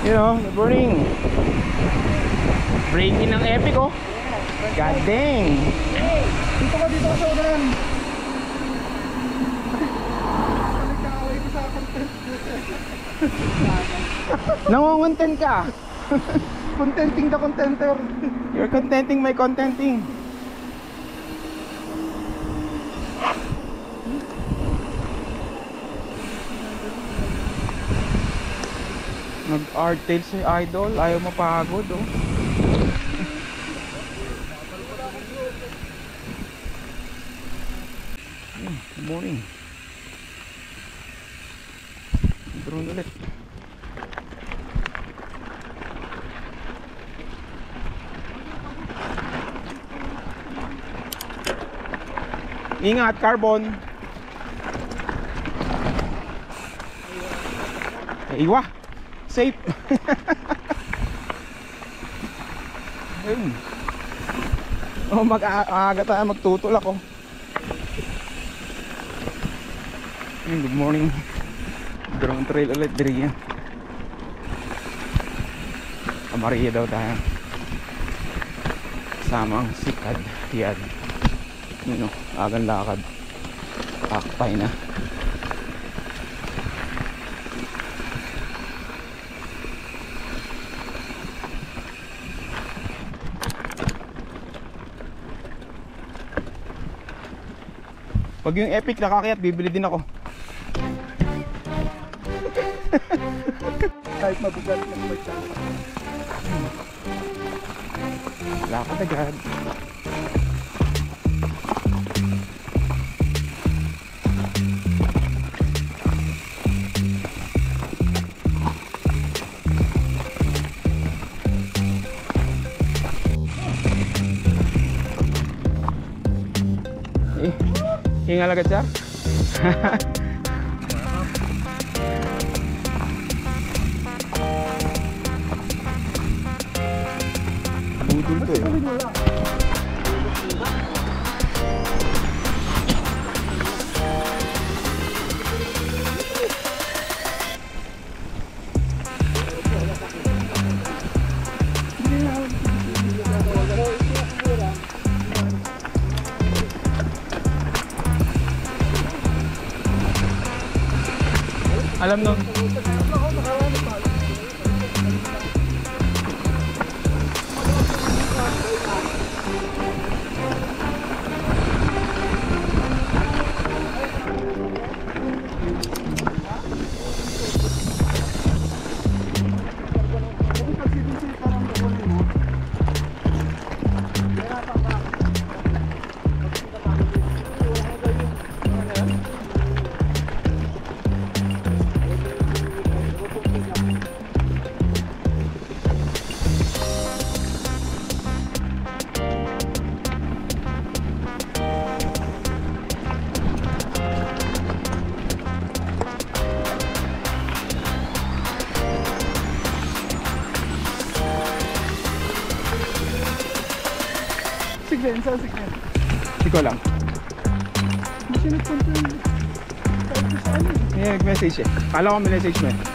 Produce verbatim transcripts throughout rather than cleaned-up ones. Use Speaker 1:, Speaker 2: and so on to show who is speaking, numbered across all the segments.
Speaker 1: You know, good morning. Break-in ng epic oh. God dang.
Speaker 2: Dito ka, dito ka sa unahan. Nagkakaway ko sa content.
Speaker 1: Nangungunten ka.
Speaker 2: Contenting the contenter.
Speaker 1: You're contenting my contenting. Nag-art tail si Idol, ayaw mapagod oh. Good morning. Drone ulit. Ingat, carbon. Iwa. Safe. Ayun. Oh, mag-aaga tayo, magtutol ako. Good morning. Drone trail ulit, Diriyah. Kamariya daw tayo. Kasama ang Sikad, Riyadh. Yun o, agang lakad. Akpay na. Pag yung epic nakakayat, bibili din ako.
Speaker 2: Kahit mabugat ng magkano.
Speaker 1: Lakad agad. Eh, hingal agad siya. Budol to eh. Alam nun.
Speaker 2: Siglen, saan siglen?
Speaker 1: Hindi ko alam.
Speaker 2: Hindi siya nagpunta yun. Kahit ko saan yun.
Speaker 1: Hindi, nag-message eh. Kala ko may message mo eh.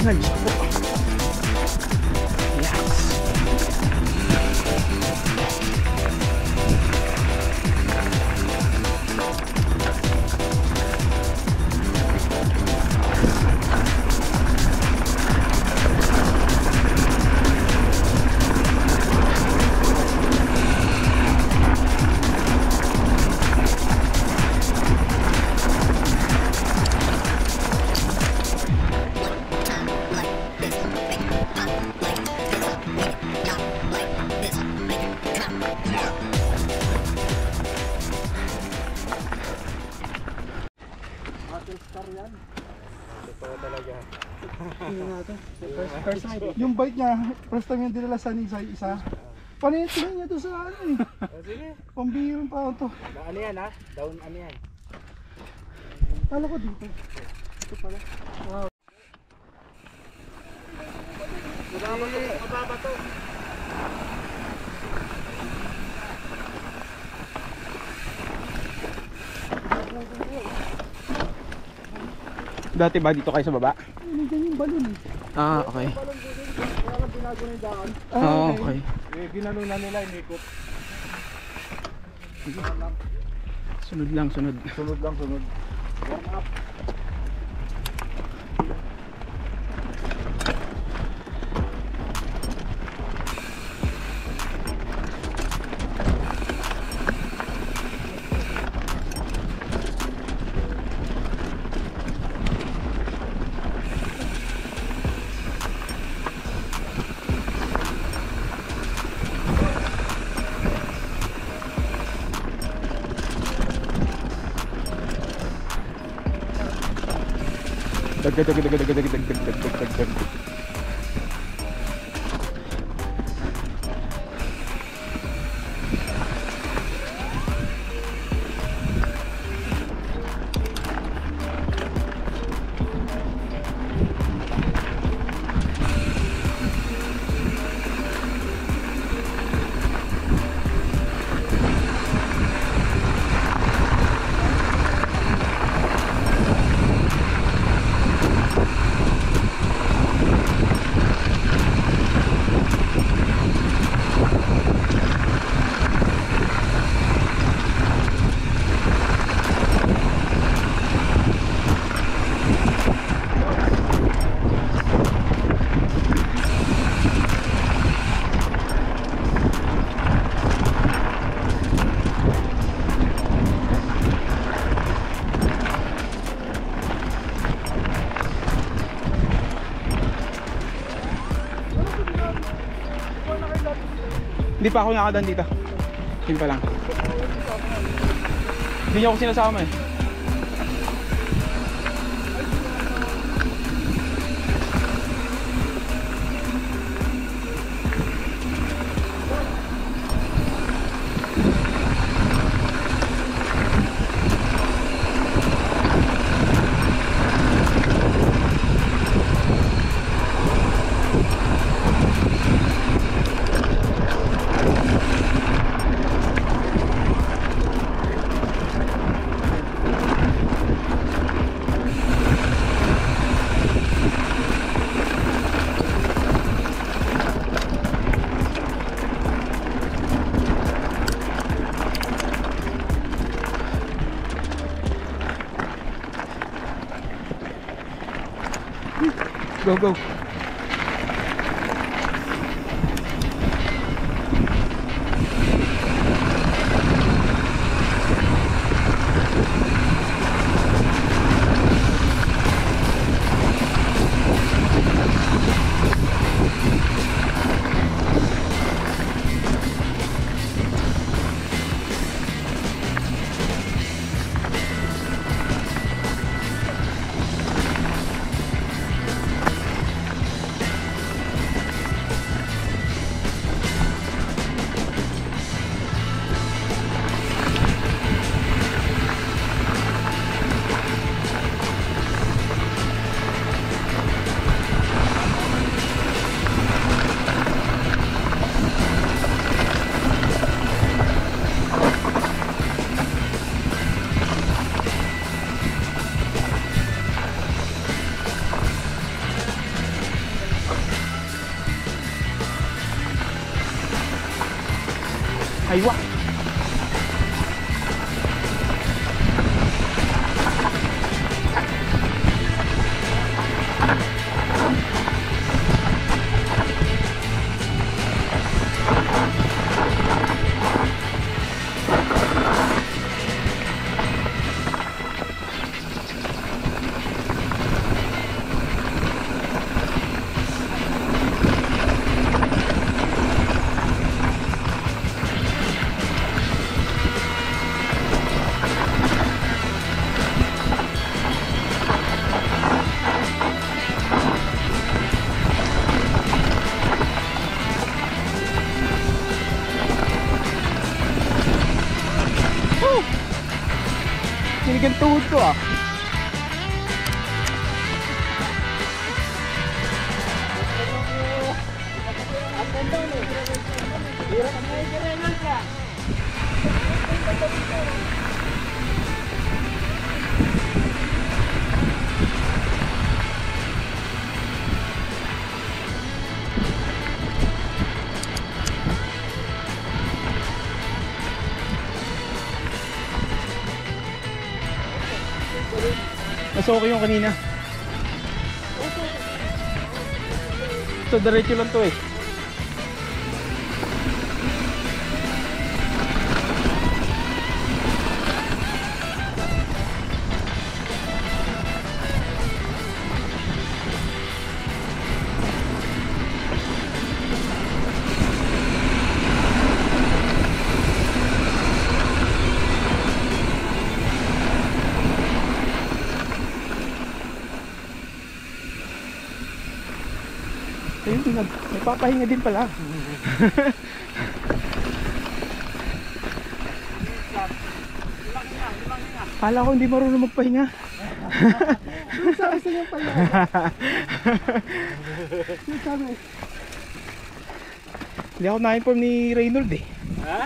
Speaker 1: Ay, Diyos ko po. Yes.
Speaker 2: Yung bike niya, first time yung dinala sa Nisay, isa. Paano yung tingin niya to sa ano eh?
Speaker 3: Sige.
Speaker 2: Pambihirang tao to.
Speaker 3: Ano yan ha? Down ano yan?
Speaker 2: Kala ko dito. Ito pala. Wow.
Speaker 3: Mababa to. Mababa to.
Speaker 1: Dati ba dito kayo sa baba?
Speaker 2: Nandiyan yung balon eh.
Speaker 1: Ah, okay.
Speaker 2: Kaya lang binago na yung daan.
Speaker 1: Ah, okay.
Speaker 3: Eh, ginano na nila, inikot.
Speaker 1: Sunod lang, sunod.
Speaker 3: Sunod lang, sunod. Warm up.
Speaker 1: Dag dag dag dag dag dag dag dag dag dag dag. Hindi pa ako nakadaan dito. Yun pa lang. Hindi niyo ako sinasama eh. Go, go. Ay, wah! Sinigang tuhod ko ah. Mas okay yung kanina. So diretso lang to eh. Ayun, nag, nagpapahinga din pala. Kala ko hindi marunong magpahinga.
Speaker 2: Sabi sa yung pala. Sabi.
Speaker 1: Hindi ako na-inform ni Reynold eh.
Speaker 3: Ha?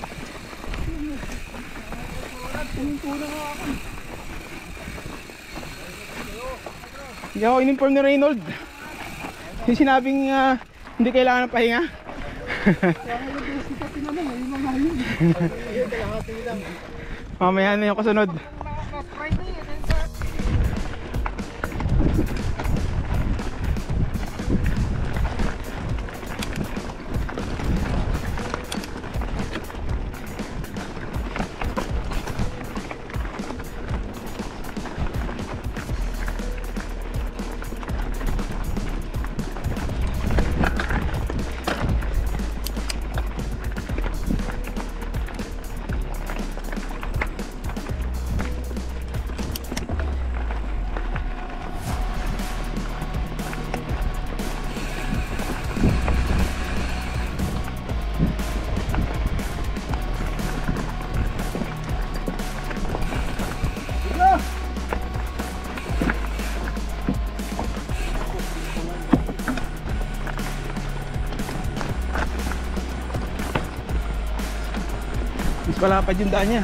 Speaker 1: Hindi ako in-inform ni Reynold. Yung sinabing uh, hindi kailangan ng pahinga. Mamaya na yung kasunod. Mas palapad yung daan niya.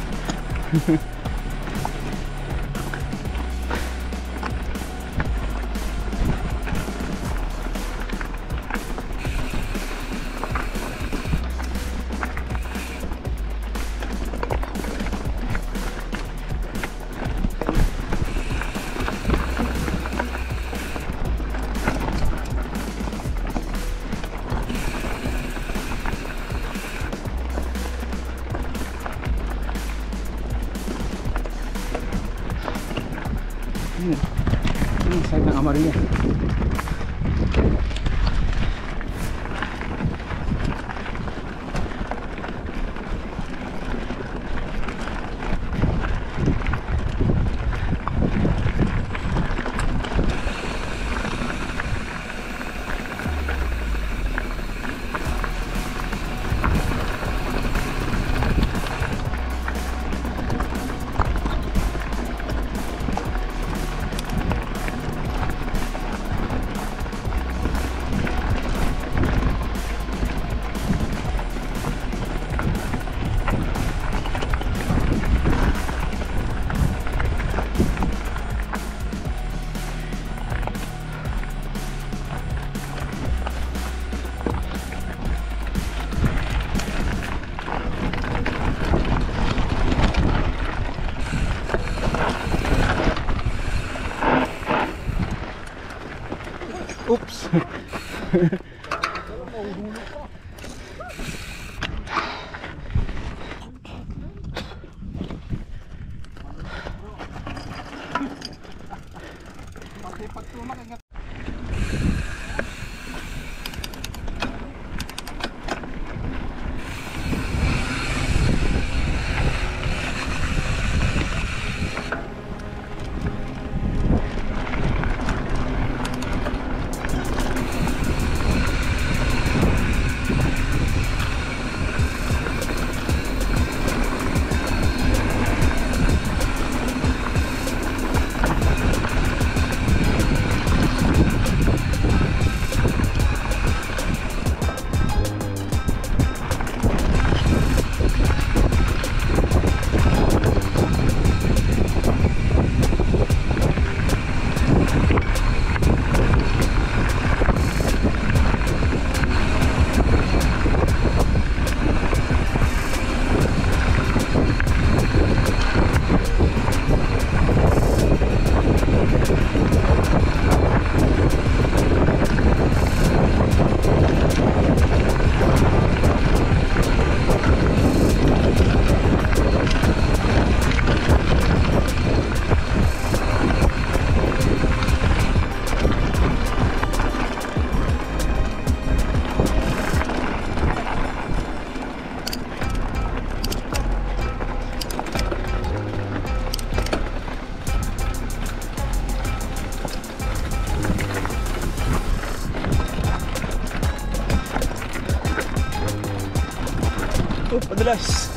Speaker 1: Yun, yung side ng Amarillo.
Speaker 2: Pati pag tumak,
Speaker 1: Oh, padulas.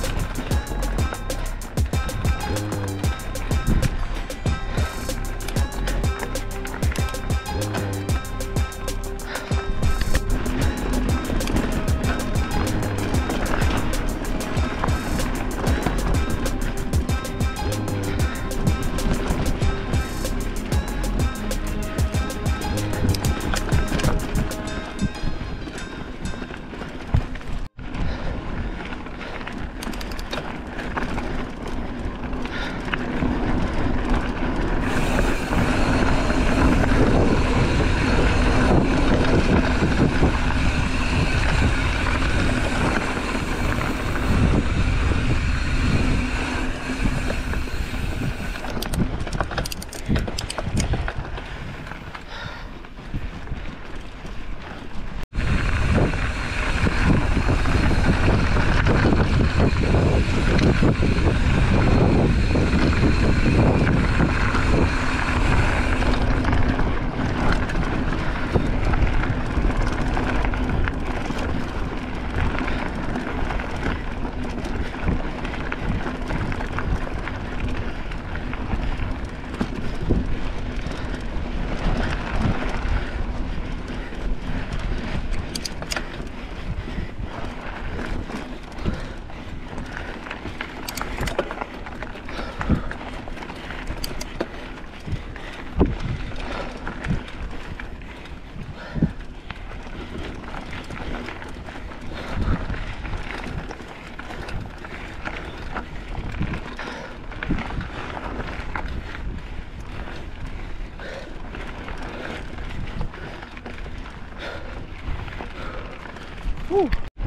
Speaker 1: Whew.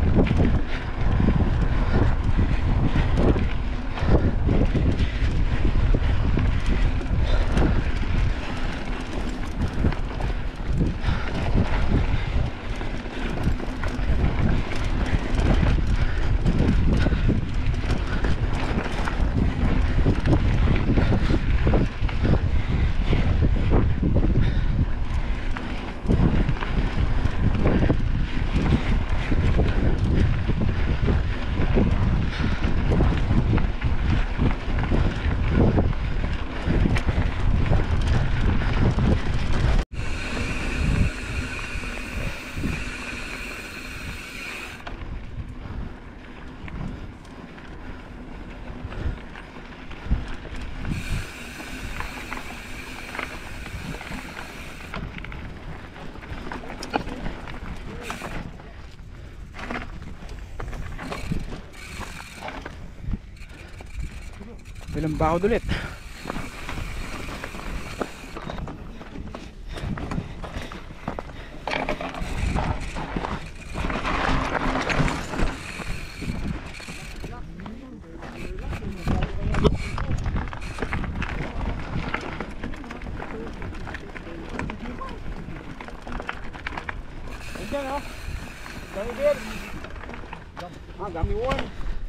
Speaker 1: Bilang bakod ulit. dyan, oh. Gummy bear. Ah, gummy worm.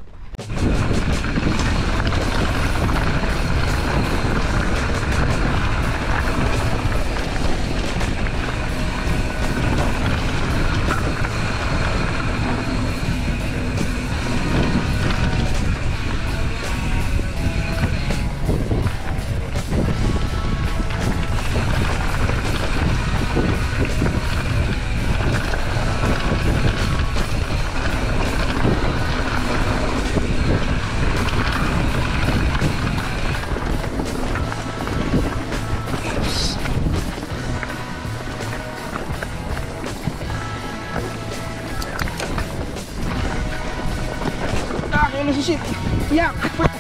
Speaker 1: Ano si shit? Yak!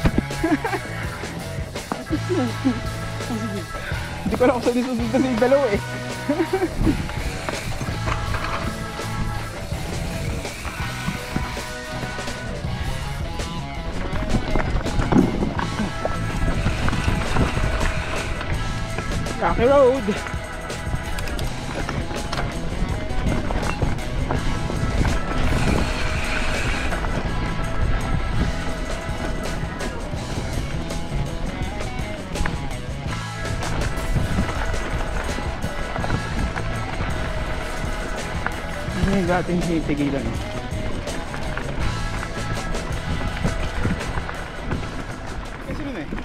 Speaker 1: Hindi ko alam kung saan isusunod na si dalawa eh. Rocky Road. Hindi natin tinigilan. Kasi nun eh.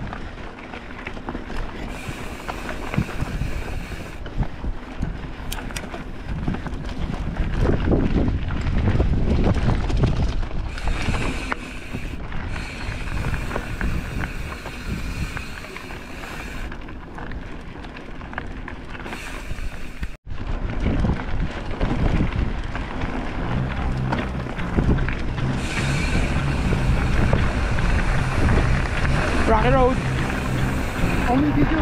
Speaker 1: Rocky Road.
Speaker 2: Oh, may video.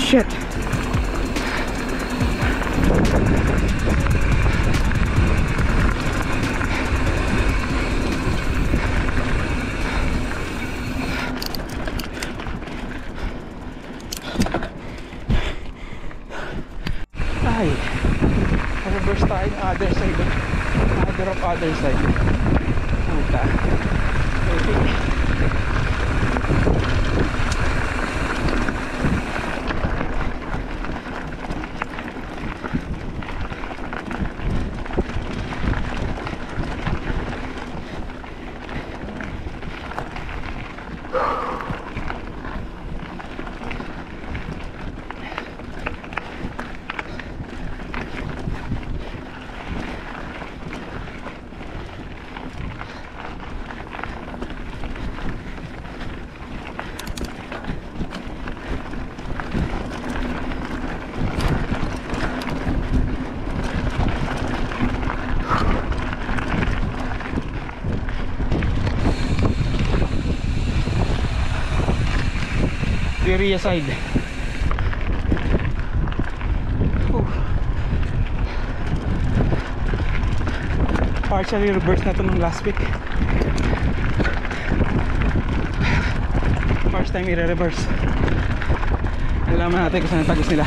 Speaker 1: Shit. Ay, reverse tayo ng other side. Other of other side. Puta. Okay. Diriyah side. Whew. Partially reverse na to nung last week. First time i-reverse. Alaman natin kung saan ang tagos nila.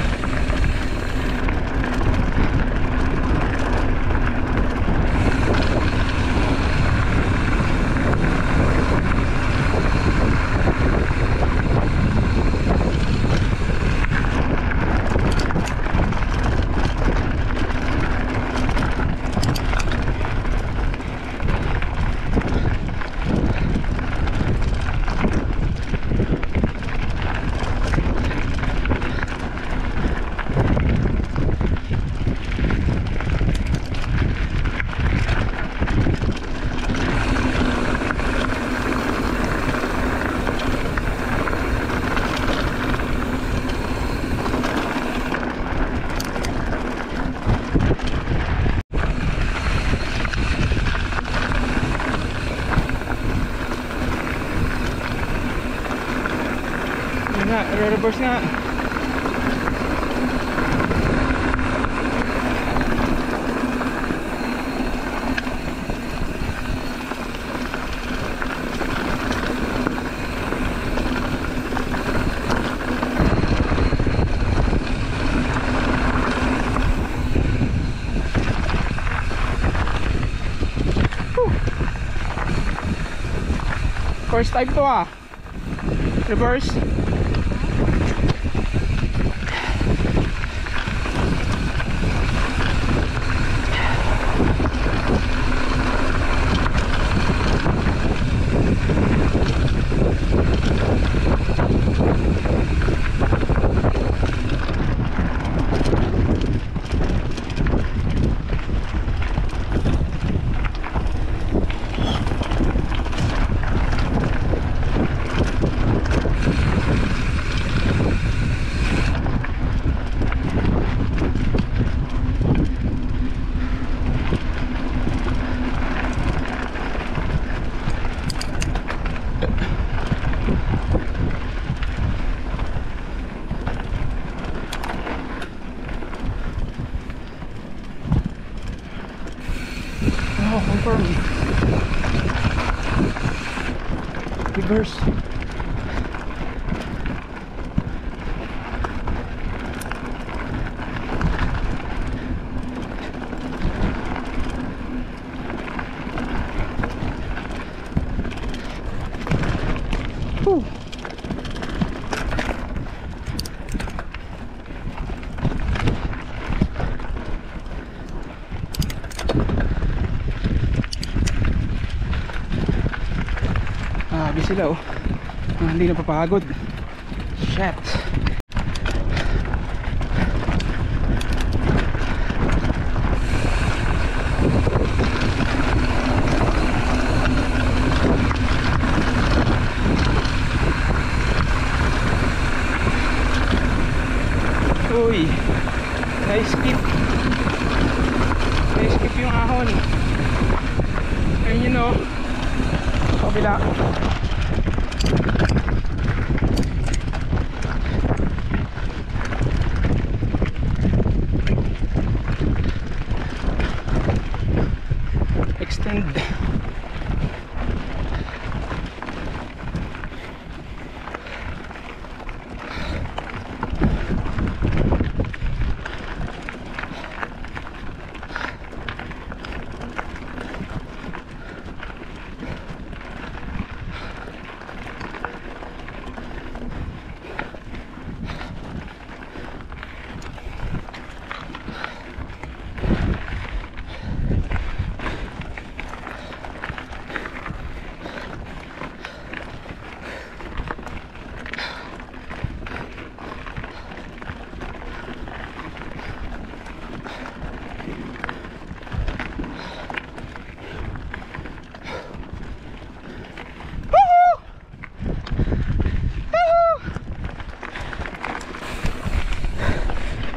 Speaker 1: Reverse nga. First time to ah. Reverse. Oh, confirm. Reverse. Whew. Grabe sila oh. Ah, hindi na papagod. Shit. Uy, na-skip. Na-skip yung ahon. Ayun yun oh. Kabila.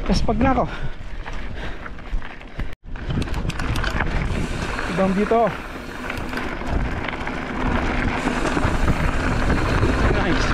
Speaker 1: Tapos pag na ako ibang dito. Nice.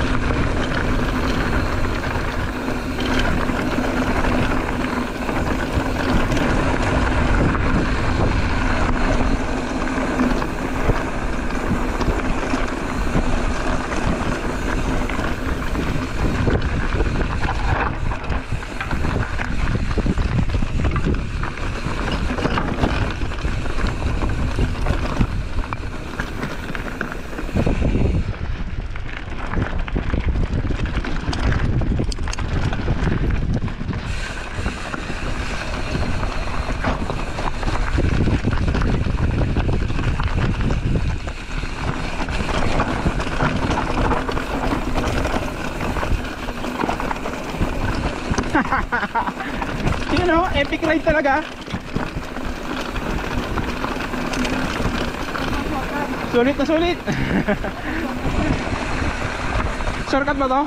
Speaker 1: Yun o, epic ride talaga. Sulit na sulit. Shortcut ba to?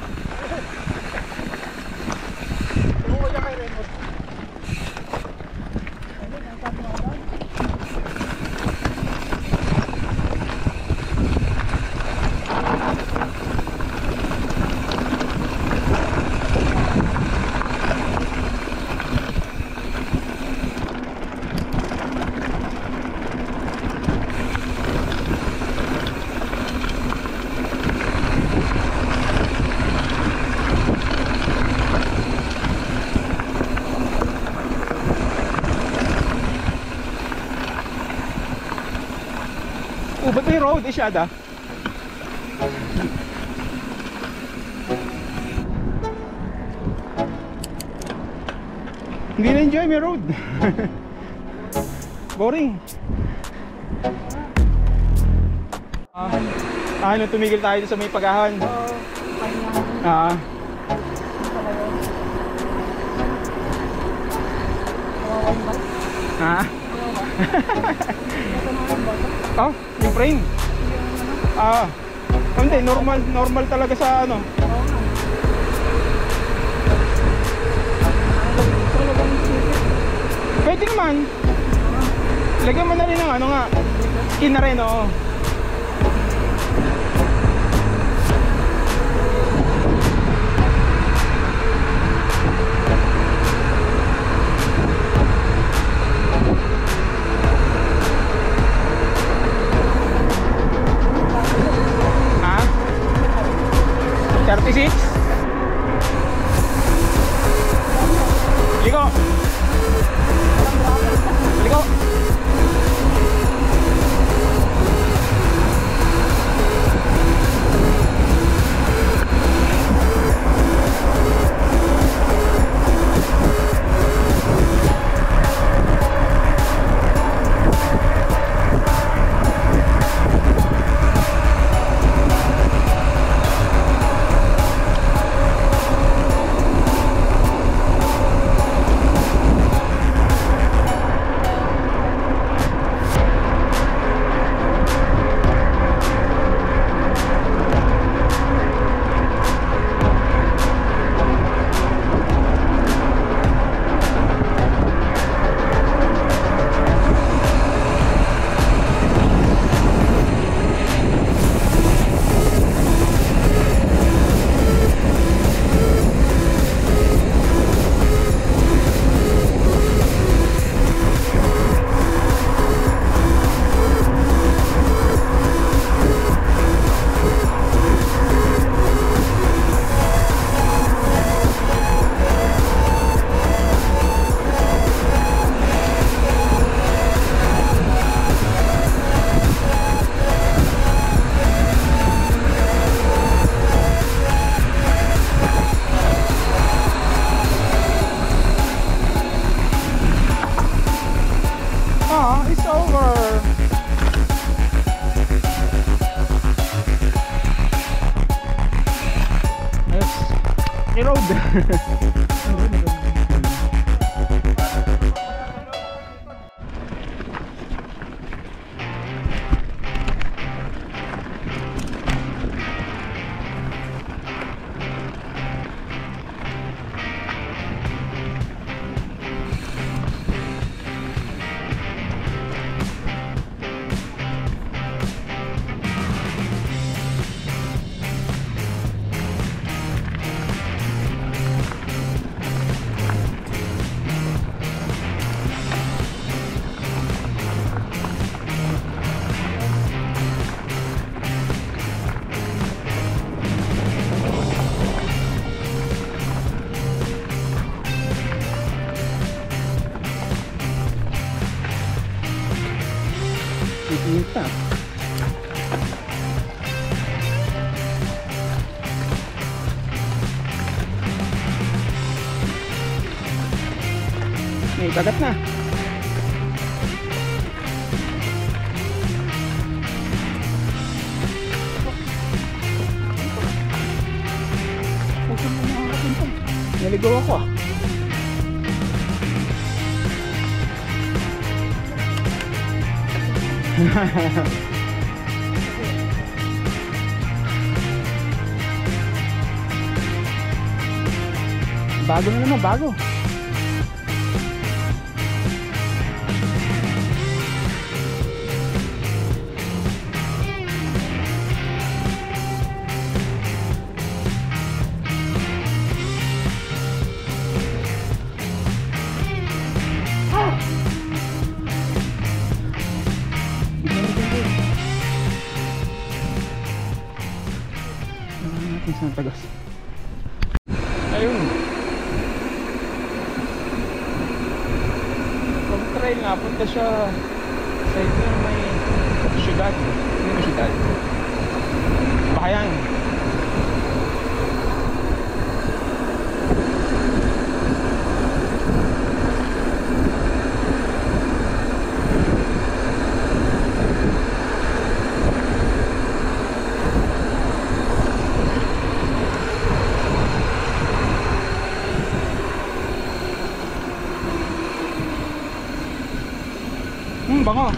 Speaker 1: Oh, ba't may road? Isyada? Hindi na-enjoy, may road. Boring. Ah, ah, ano, tumigil tayo sa may pagahan. Ah. Ah. Oh, yung frame. Ah. Hindi, normal normal talaga sa ano. Pwede naman. Lagyan mo na rin ng ano nga. Skin na rin, oo. thirty-six. Ligo. Ligo. na. May kagat na. Naligaw ako ah. Bago na naman, bago. Isang tagas. Ayun. From trail nga, punta siya sa ito may syudad. Hindi may syudad. Bahayan. Hmm, bango.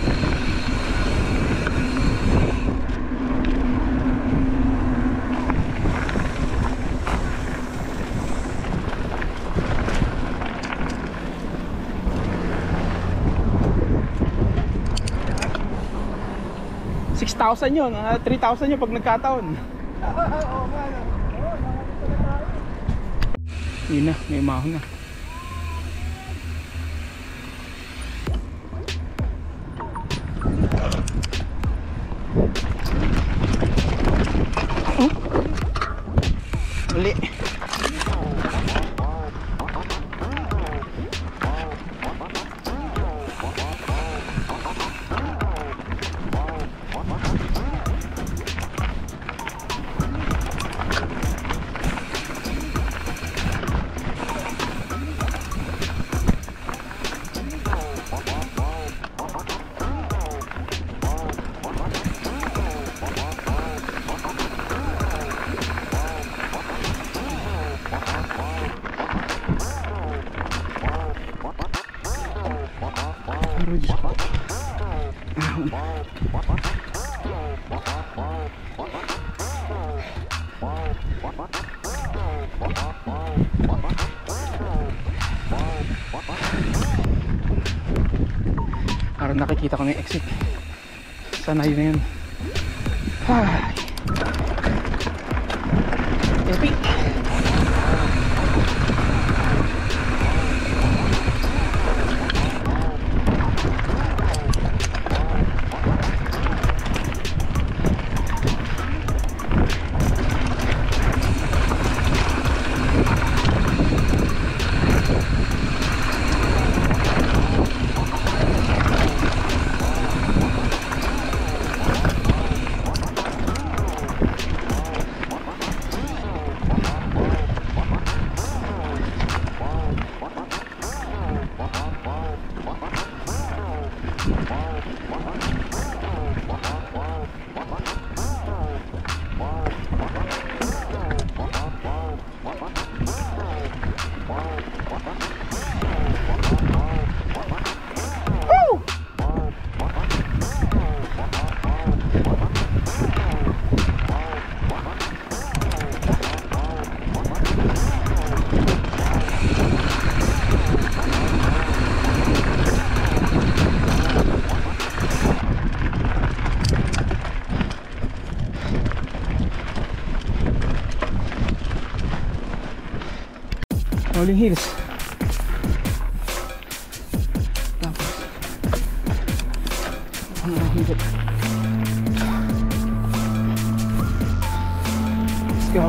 Speaker 1: six thousand yun, uh, three thousand yun pag nagkataon. Yun na, may mahon na. Uli. Parang nakikita ko na yung exit. Sana yun na yun. Ay. Epic. Rolling hills. Tapos ang higit. Let's go.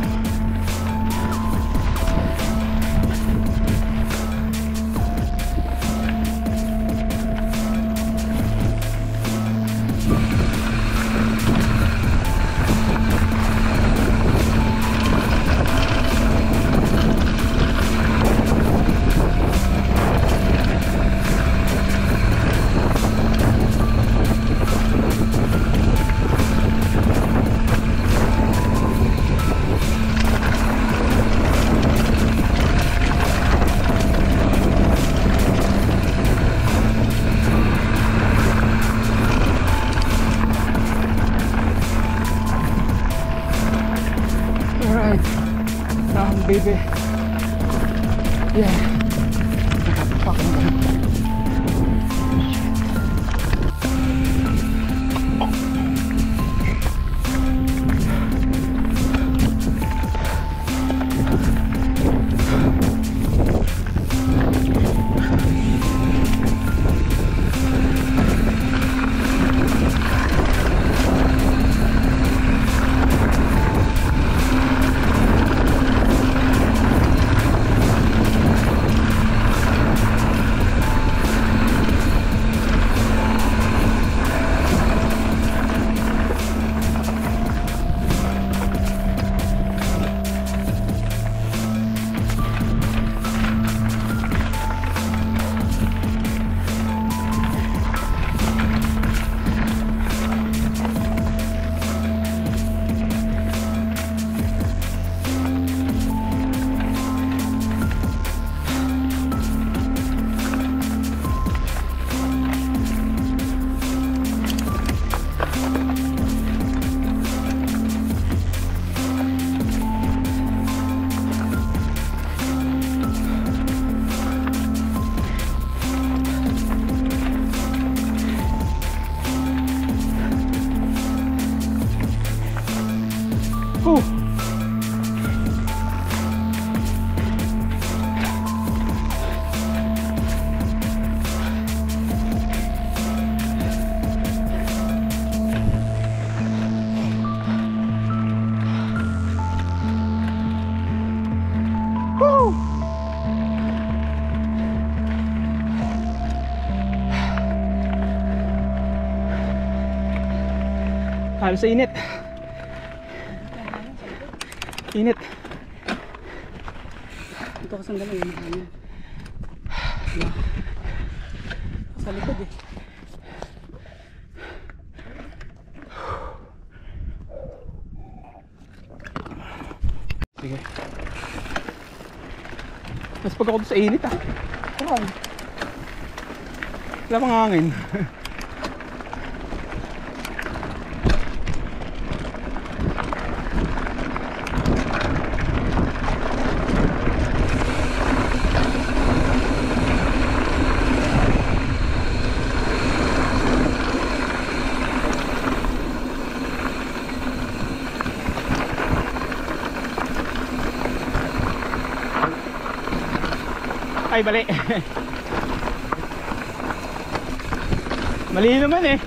Speaker 1: Um, baby. Yeah. Fuck. Whew. Whew. Halos sa init. Init.
Speaker 4: Ito kasang galing yung hangin. Sa likod eh.
Speaker 1: Sige. Mas pag ako doon sa init ah.
Speaker 4: Saan?
Speaker 1: Wala pang hangin. Ay, bali. Mali naman eh.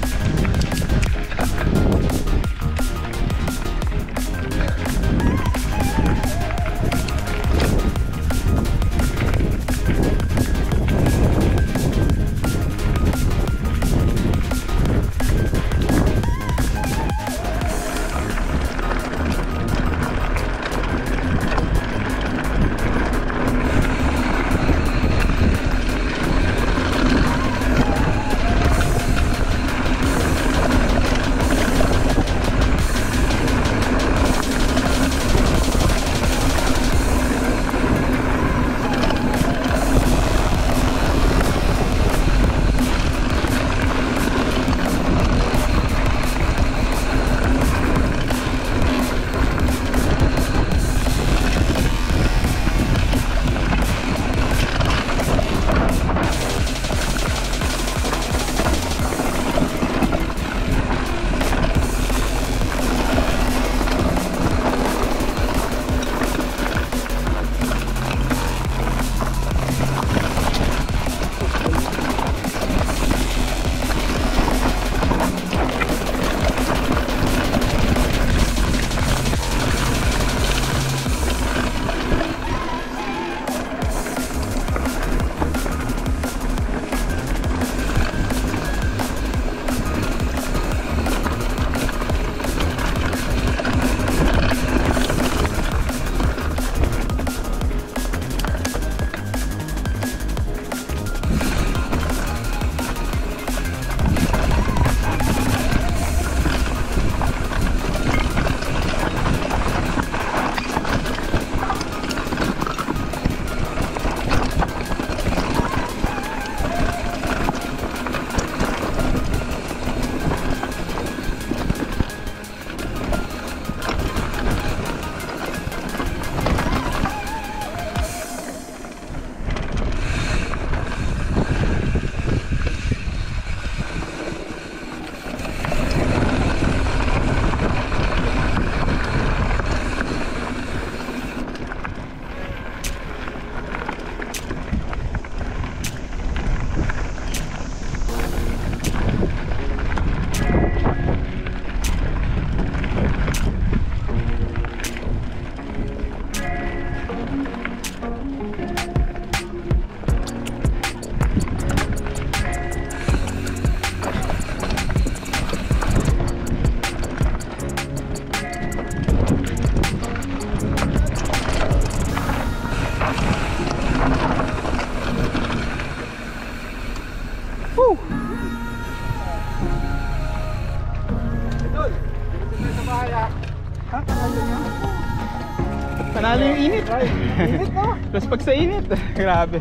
Speaker 1: Panalo yung init.
Speaker 2: Init no?
Speaker 1: Tapos pag sa init, grabe.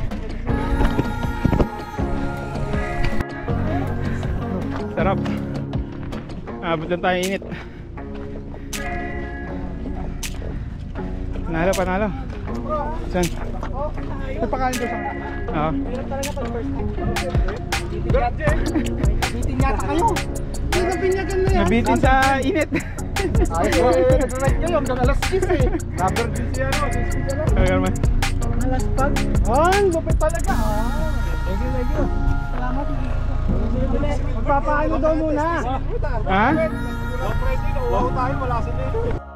Speaker 1: Sarap. Abot lang tayo init. Panalo, panalo. Saan?
Speaker 2: Napakain ko sa mga.
Speaker 1: Oo.
Speaker 4: Meron talaga pag first time.
Speaker 2: Bitin yata kayo. Hindi na pinyagan na yan.
Speaker 1: Nabitin sa init.
Speaker 2: Ay, nag-ride kayo hanggang alas diyes eh. Rubber din siya no, sisi ka lang.
Speaker 1: Kaya naman.
Speaker 4: Malas pag.
Speaker 2: Ay, lupit talaga. Ah, thank you, thank you.
Speaker 4: Salamat.
Speaker 2: Magpapaano daw muna.
Speaker 1: Ha?
Speaker 3: Wow, Freddy, nauwaw tayo, wala sa dito.